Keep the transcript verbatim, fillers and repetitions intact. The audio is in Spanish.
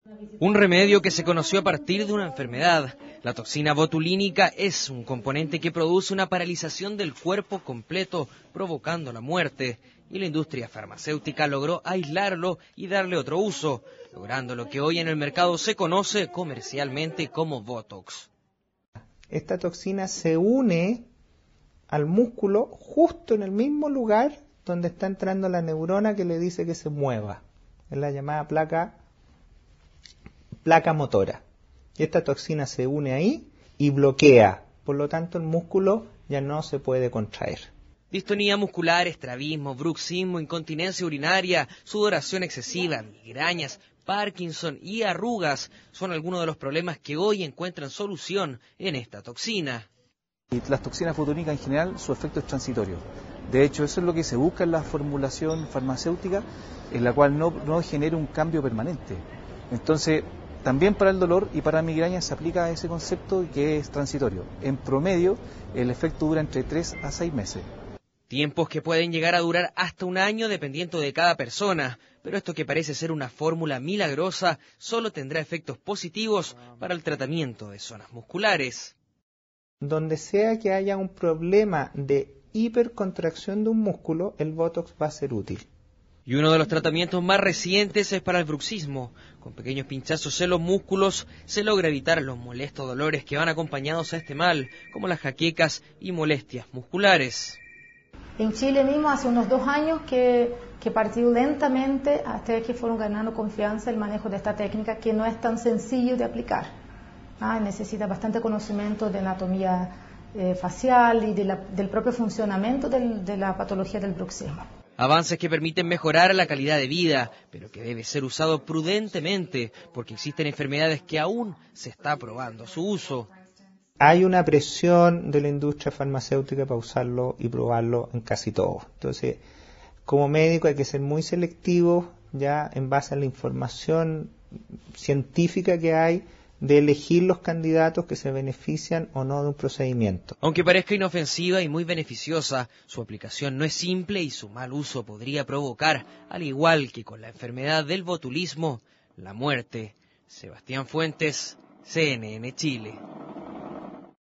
Un remedio que se conoció a partir de una enfermedad. La toxina botulínica es un componente que produce una paralización del cuerpo completo, provocando la muerte. Y la industria farmacéutica logró aislarlo y darle otro uso, logrando lo que hoy en el mercado se conoce comercialmente como Botox. Esta toxina se une al músculo justo en el mismo lugar donde está entrando la neurona que le dice que se mueva. Es la llamada placa, placa motora. Y esta toxina se une ahí y bloquea. Por lo tanto, el músculo ya no se puede contraer. Distonía muscular, estrabismo, bruxismo, incontinencia urinaria, sudoración excesiva, migrañas, Parkinson y arrugas son algunos de los problemas que hoy encuentran solución en esta toxina. Y las toxinas botulínicas en general, su efecto es transitorio. De hecho, eso es lo que se busca en la formulación farmacéutica, en la cual no, no genera un cambio permanente. Entonces, también para el dolor y para la migraña se aplica ese concepto que es transitorio. En promedio, el efecto dura entre tres a seis meses. Tiempos que pueden llegar a durar hasta un año dependiendo de cada persona, pero esto que parece ser una fórmula milagrosa solo tendrá efectos positivos para el tratamiento de zonas musculares. Donde sea que haya un problema de hipercontracción de un músculo, el Botox va a ser útil. Y uno de los tratamientos más recientes es para el bruxismo. Con pequeños pinchazos en los músculos se logra evitar los molestos dolores que van acompañados a este mal, como las jaquecas y molestias musculares. En Chile mismo hace unos dos años que, que partió lentamente hasta que fueron ganando confianza el manejo de esta técnica que no es tan sencillo de aplicar. Ah, necesita bastante conocimiento de anatomía eh, facial y de la, del propio funcionamiento del, de la patología del bruxismo. Avances que permiten mejorar la calidad de vida, pero que debe ser usado prudentemente porque existen enfermedades que aún se está probando su uso. Hay una presión de la industria farmacéutica para usarlo y probarlo en casi todo. Entonces, como médico hay que ser muy selectivo ya en base a la información científica que hay de elegir los candidatos que se benefician o no de un procedimiento. Aunque parezca inofensiva y muy beneficiosa, su aplicación no es simple y su mal uso podría provocar, al igual que con la enfermedad del botulismo, la muerte. Sebastián Fuentes, C N N Chile.